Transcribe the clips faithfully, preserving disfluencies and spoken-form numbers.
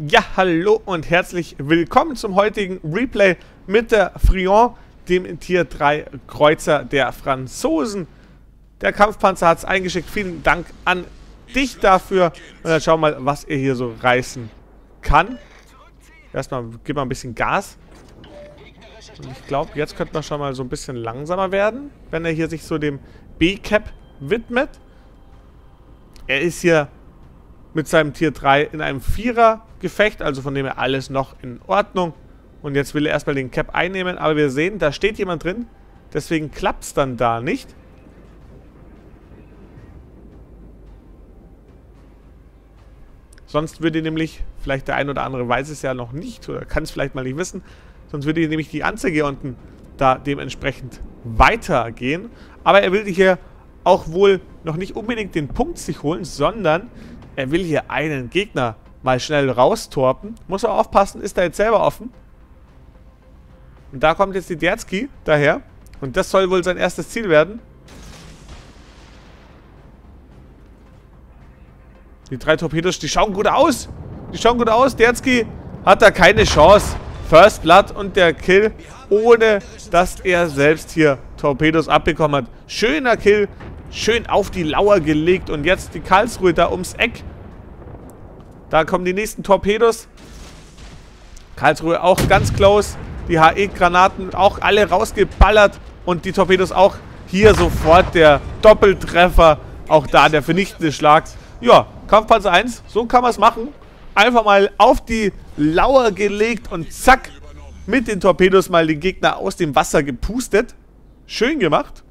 Ja, hallo und herzlich willkommen zum heutigen Replay mit der Frion, dem Tier drei Kreuzer der Franzosen. Der Kampfpanzer hat es eingeschickt. Vielen Dank an dich dafür. Und dann schauen wir mal, was er hier so reißen kann. Erstmal gib mal ein bisschen Gas. Und ich glaube, jetzt könnte man schon mal so ein bisschen langsamer werden, wenn er hier sich so dem B-Cap widmet. Er ist hier mit seinem Tier drei in einem Vierer-Gefecht, also von dem her alles noch in Ordnung. Und jetzt will er erstmal den Cap einnehmen, aber wir sehen, da steht jemand drin, deswegen klappt es dann da nicht. Sonst würde nämlich, vielleicht der ein oder andere weiß es ja noch nicht, oder kann es vielleicht mal nicht wissen, sonst würde nämlich die Anzeige hier unten da dementsprechend weitergehen. Aber er will hier auch wohl noch nicht unbedingt den Punkt sich holen, sondern er will hier einen Gegner mal schnell raustorpen. Muss er aufpassen, ist er jetzt selber offen. Und da kommt jetzt die Derzky daher. Und das soll wohl sein erstes Ziel werden. Die drei Torpedos, die schauen gut aus. Die schauen gut aus. Derzky hat da keine Chance. First Blood und der Kill, ohne dass er selbst hier Torpedos abbekommen hat. Schöner Kill. Schön auf die Lauer gelegt. Und jetzt die Karlsruhe da ums Eck. Da kommen die nächsten Torpedos. Karlsruhe auch ganz close. Die H E-Granaten auch alle rausgeballert. Und die Torpedos auch. Hier sofort der Doppeltreffer. Auch da der vernichtende Schlag. Ja, Kampfpanzer eins. So kann man es machen. Einfach mal auf die Lauer gelegt. Und zack. Mit den Torpedos mal den Gegner aus dem Wasser gepustet. Schön gemacht.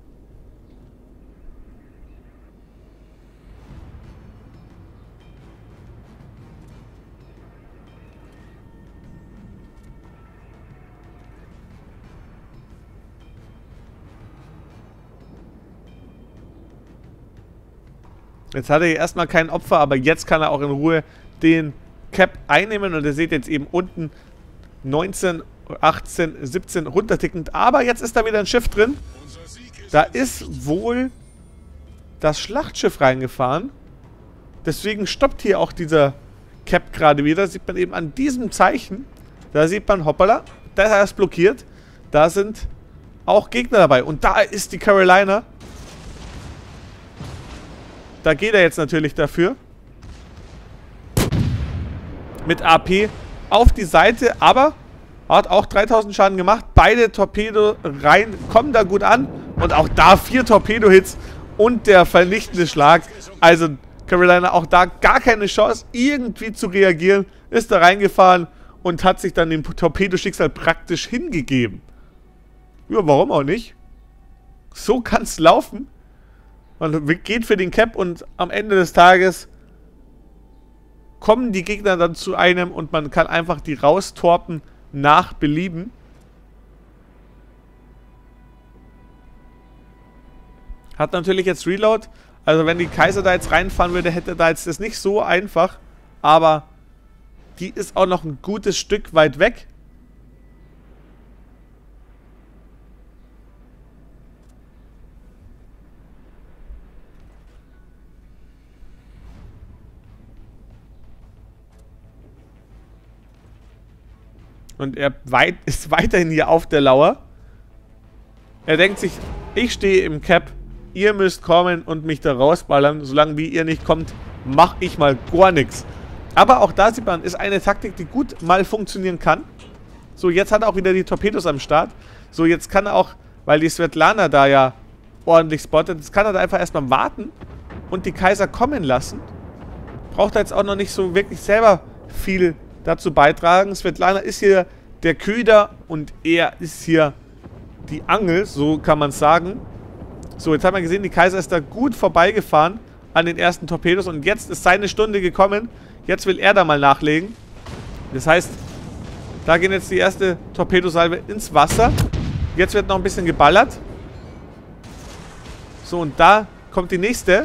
Jetzt hat er hier erstmal kein Opfer, aber jetzt kann er auch in Ruhe den Cap einnehmen. Und ihr seht jetzt eben unten neunzehn, achtzehn, siebzehn runtertickend. Aber jetzt ist da wieder ein Schiff drin. Da ist wohl das Schlachtschiff reingefahren. Deswegen stoppt hier auch dieser Cap gerade wieder. Sieht man eben an diesem Zeichen. Da sieht man, hoppala, da ist blockiert. Da sind auch Gegner dabei. Und da ist die Carolina. Da geht er jetzt natürlich dafür. Mit A P auf die Seite, aber hat auch dreitausend Schaden gemacht. Beide Torpedo rein, kommen da gut an. Und auch da vier Torpedo-Hits und der vernichtende Schlag. Also Carolina auch da gar keine Chance, irgendwie zu reagieren. Ist da reingefahren und hat sich dann dem Torpedoschicksal praktisch hingegeben. Ja, warum auch nicht? So kann es laufen. Man geht für den Cap und am Ende des Tages kommen die Gegner dann zu einem und man kann einfach die raustorpen nach Belieben. Hat natürlich jetzt Reload. Also wenn die Kaiser da jetzt reinfahren würde, hätte da jetzt das nicht so einfach. Aber die ist auch noch ein gutes Stück weit weg. Und er weit, ist weiterhin hier auf der Lauer. Er denkt sich, ich stehe im Cap, ihr müsst kommen und mich da rausballern. Solange wie ihr nicht kommt, mache ich mal gar nichts. Aber auch da sieht man, ist eine Taktik, die gut mal funktionieren kann. So, jetzt hat er auch wieder die Torpedos am Start. So, jetzt kann er auch, weil die Svetlana da ja ordentlich spottet, jetzt kann er da einfach erstmal warten und die Kaiser kommen lassen. Braucht er jetzt auch noch nicht so wirklich selber viel dazu beitragen. Svetlana ist hier der Köder und er ist hier die Angel, so kann man es sagen. So, jetzt haben wir gesehen, die Kaiser ist da gut vorbeigefahren an den ersten Torpedos und jetzt ist seine Stunde gekommen. Jetzt will er da mal nachlegen. Das heißt, da gehen jetzt die erste Torpedosalve ins Wasser. Jetzt wird noch ein bisschen geballert. So, und da kommt die nächste.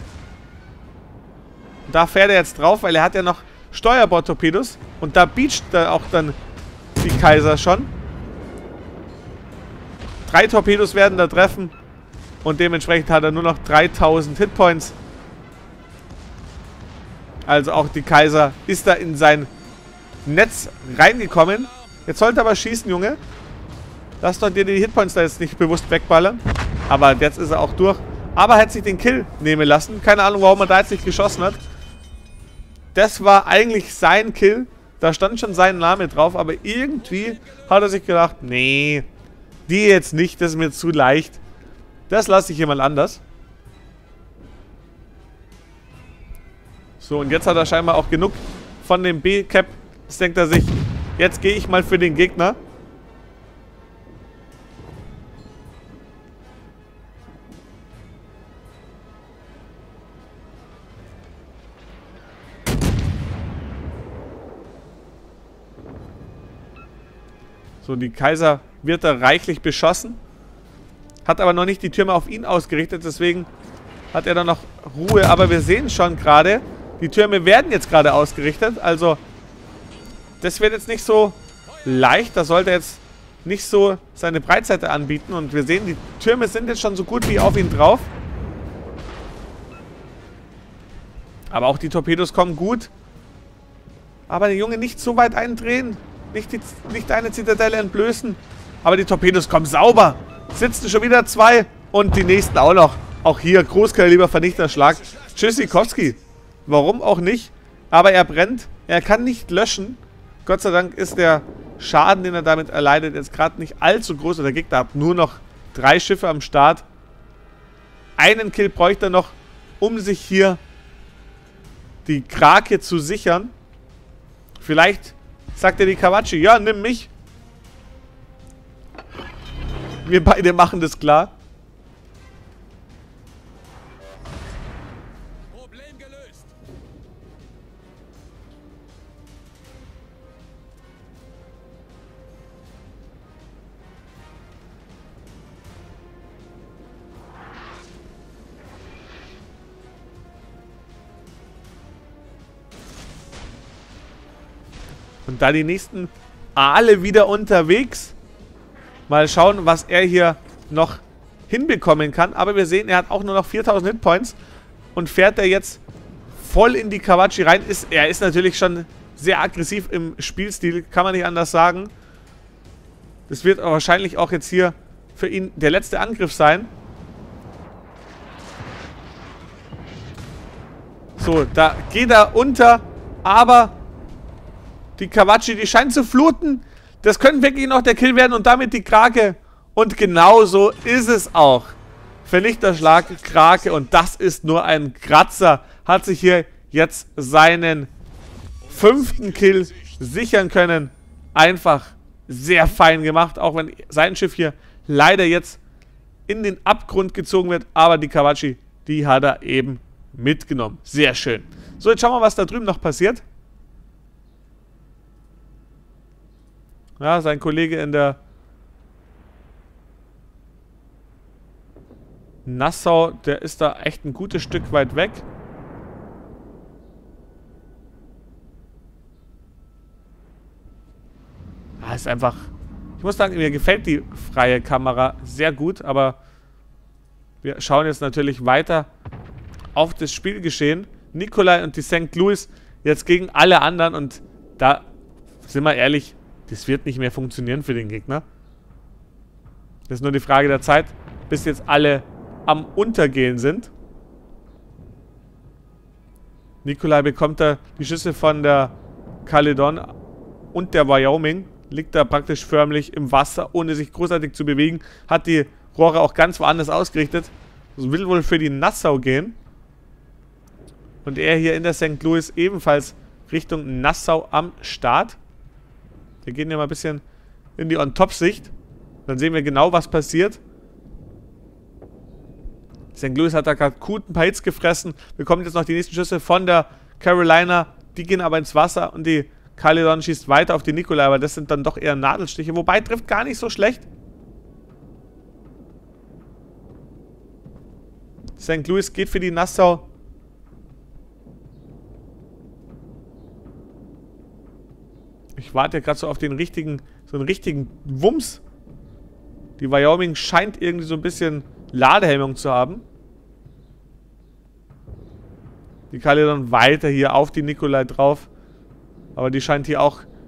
Da fährt er jetzt drauf, weil er hat ja noch Steuerbord-Torpedos. Und da beacht da auch dann die Kaiser schon. Drei Torpedos werden da treffen. Und dementsprechend hat er nur noch dreitausend Hitpoints. Also auch die Kaiser ist da in sein Netz reingekommen. Jetzt sollte aber schießen, Junge. Lass doch dir die Hitpoints da jetzt nicht bewusst wegballern. Aber jetzt ist er auch durch. Aber er hat sich den Kill nehmen lassen. Keine Ahnung, warum er da jetzt nicht geschossen hat. Das war eigentlich sein Kill. Da stand schon sein Name drauf. Aber irgendwie hat er sich gedacht, nee, die jetzt nicht, das ist mir zu leicht. Das lasse ich jemand anders. So, und jetzt hat er scheinbar auch genug von dem B-Cap. Jetzt denkt er sich, jetzt gehe ich mal für den Gegner. So, die Kaiser wird da reichlich beschossen. Hat aber noch nicht die Türme auf ihn ausgerichtet, deswegen hat er da noch Ruhe. Aber wir sehen schon gerade, die Türme werden jetzt gerade ausgerichtet. Also, das wird jetzt nicht so leicht. Da sollte er jetzt nicht so seine Breitseite anbieten. Und wir sehen, die Türme sind jetzt schon so gut wie auf ihn drauf. Aber auch die Torpedos kommen gut. Aber der Junge nicht so weit eindrehen. Nicht, die, nicht eine Zitadelle entblößen. Aber die Torpedos kommen sauber. Sitzen schon wieder zwei. Und die nächsten auch noch. Auch hier Großkaliber Vernichterschlag. Tschüssikowski. Warum auch nicht? Aber er brennt. Er kann nicht löschen. Gott sei Dank ist der Schaden, den er damit erleidet, jetzt gerade nicht allzu groß. Der Gegner hat nur noch drei Schiffe am Start. Einen Kill bräuchte er noch, um sich hier die Krake zu sichern. Vielleicht sagt er die Kawachi, ja, nimm mich. Wir beide machen das klar. Problem gelöst. Und da die nächsten alle wieder unterwegs. Mal schauen, was er hier noch hinbekommen kann. Aber wir sehen, er hat auch nur noch viertausend Hitpoints. Und fährt er jetzt voll in die Kawachi rein. Ist, er ist natürlich schon sehr aggressiv im Spielstil. Kann man nicht anders sagen. Das wird wahrscheinlich auch jetzt hier für ihn der letzte Angriff sein. So, da geht er unter. Aber die Kawachi, die scheint zu fluten. Das könnte wirklich noch der Kill werden und damit die Krake. Und genau so ist es auch. Vernichterschlag, Krake und das ist nur ein Kratzer. Hat sich hier jetzt seinen fünften Kill sichern können. Einfach sehr fein gemacht, auch wenn sein Schiff hier leider jetzt in den Abgrund gezogen wird. Aber die Kawachi, die hat er eben mitgenommen. Sehr schön. So, jetzt schauen wir, was da drüben noch passiert. Ja, sein Kollege in der Nassau, der ist da echt ein gutes Stück weit weg. Ah, ist einfach... Ich muss sagen, mir gefällt die freie Kamera sehr gut, aber wir schauen jetzt natürlich weiter auf das Spielgeschehen. Nikolai und die Sankt Louis jetzt gegen alle anderen und da, sind wir ehrlich, das wird nicht mehr funktionieren für den Gegner. Das ist nur die Frage der Zeit, bis jetzt alle am Untergehen sind. Nikolai bekommt da die Schüsse von der Caledon und der Wyoming. Liegt da praktisch förmlich im Wasser, ohne sich großartig zu bewegen. Hat die Rohre auch ganz woanders ausgerichtet. Will wohl für die Nassau gehen. Und er hier in der Sankt Louis ebenfalls Richtung Nassau am Start. Wir gehen ja mal ein bisschen in die On-Top-Sicht. Dann sehen wir genau, was passiert. Sankt Louis hat da gerade gut ein paar Hits gefressen. Bekommt jetzt noch die nächsten Schüsse von der Carolina. Die gehen aber ins Wasser und die Caledon schießt weiter auf die Nikolai. Aber das sind dann doch eher Nadelstiche. Wobei, trifft gar nicht so schlecht. Sankt Louis geht für die Nassau. Ich warte ja gerade so auf den richtigen, so einen richtigen Wumms. Die Wyoming scheint irgendwie so ein bisschen Ladehemmung zu haben. Die Caledon weiter hier auf die Nikolai drauf. Aber die scheint hier auch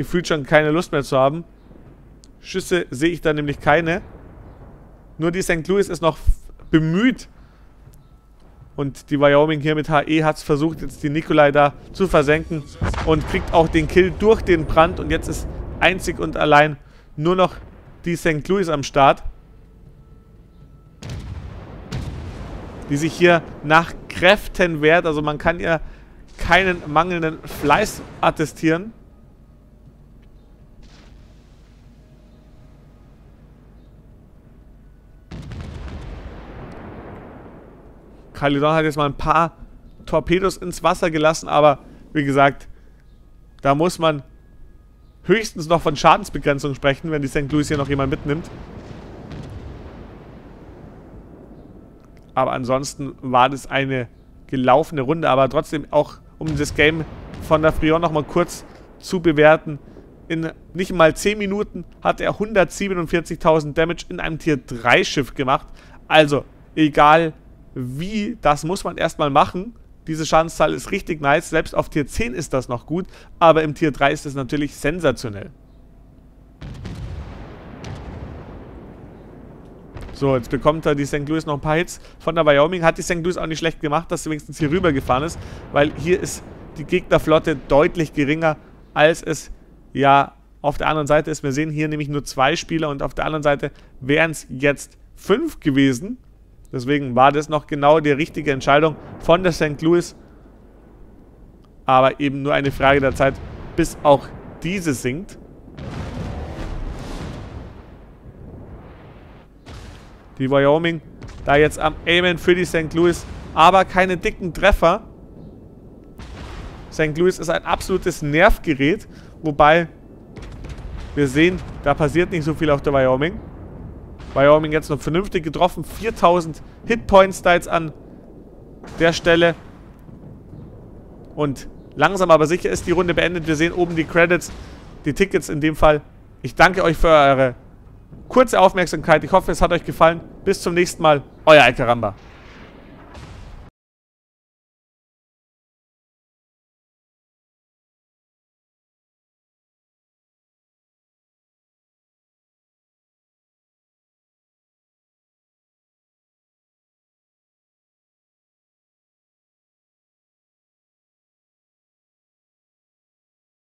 gefühlt schon keine Lust mehr zu haben. Schüsse sehe ich da nämlich keine. Nur die Sankt Louis ist noch bemüht. Und die Wyoming hier mit H E hat es versucht, jetzt die Nikolai da zu versenken. Und kriegt auch den Kill durch den Brand. Und jetzt ist einzig und allein nur noch die Sankt Louis am Start. Die sich hier nach Kräften wehrt. Also man kann ihr keinen mangelnden Fleiß attestieren. Caledon hat jetzt mal ein paar Torpedos ins Wasser gelassen, aber wie gesagt, da muss man höchstens noch von Schadensbegrenzung sprechen, wenn die Sankt Louis hier noch jemand mitnimmt. Aber ansonsten war das eine gelaufene Runde, aber trotzdem auch, um das Game von der Frion nochmal kurz zu bewerten, in nicht mal zehn Minuten hat er hundertsiebenundvierzigtausend Damage in einem Tier drei Schiff gemacht. Also, egal wie, das muss man erstmal machen. Diese Schadenszahl ist richtig nice. Selbst auf Tier zehn ist das noch gut, aber im Tier drei ist es natürlich sensationell. So, jetzt bekommt er die Sankt Louis noch ein paar Hits von der Wyoming. Hat die Sankt Louis auch nicht schlecht gemacht, dass sie wenigstens hier rüber gefahren ist, weil hier ist die Gegnerflotte deutlich geringer, als es ja auf der anderen Seite ist. Wir sehen hier nämlich nur zwei Spieler und auf der anderen Seite wären es jetzt fünf gewesen. Deswegen war das noch genau die richtige Entscheidung von der Sankt Louis. Aber eben nur eine Frage der Zeit, bis auch diese sinkt. Die Wyoming da jetzt am Aimen für die Sankt Louis, aber keine dicken Treffer. Sankt Louis ist ein absolutes Nervgerät, wobei wir sehen, da passiert nicht so viel auf der Wyoming. Wyoming jetzt noch vernünftig getroffen, viertausend Hitpoints da jetzt an der Stelle. Und langsam aber sicher ist die Runde beendet. Wir sehen oben die Credits, die Tickets in dem Fall. Ich danke euch für eure kurze Aufmerksamkeit. Ich hoffe, es hat euch gefallen. Bis zum nächsten Mal. Euer Alcaramba.